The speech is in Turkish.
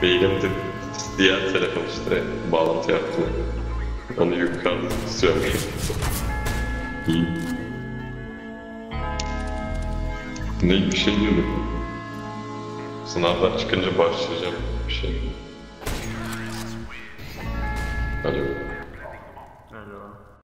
Eğilimde diğer telefon işte bağlantı yaptı. Onu yukarıda tutuyorum. İyi. Ne bir şey diyordum. Sınavdan çıkınca başlayacağım bir şey. Alo. Alo.